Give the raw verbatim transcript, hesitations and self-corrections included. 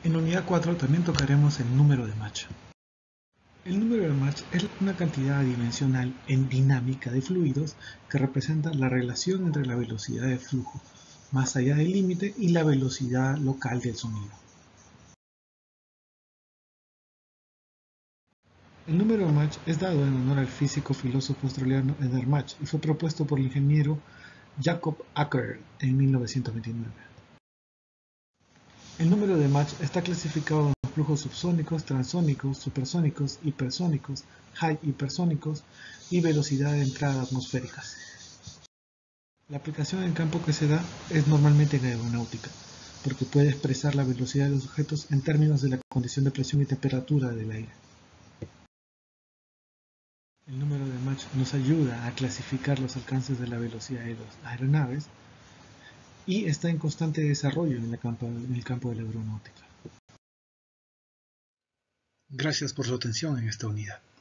En unidad cuatro también tocaremos el número de Mach. El número de Mach es una cantidad adimensional en dinámica de fluidos que representa la relación entre la velocidad de flujo más allá del límite y la velocidad local del sonido. El número de Mach es dado en honor al físico filósofo australiano Eder Mach y fue propuesto por el ingeniero Jacob Acker en mil novecientos veintinueve. El número de Mach está clasificado en flujos subsónicos, transónicos, supersónicos, hipersónicos, high hipersónicos y velocidad de entrada atmosféricas. La aplicación en campo que se da es normalmente en aeronáutica, porque puede expresar la velocidad de los objetos en términos de la condición de presión y temperatura del aire. El número de Mach nos ayuda a clasificar los alcances de la velocidad de las aeronaves y está en constante desarrollo en el campo, en el campo de la aeronáutica. Gracias por su atención en esta unidad.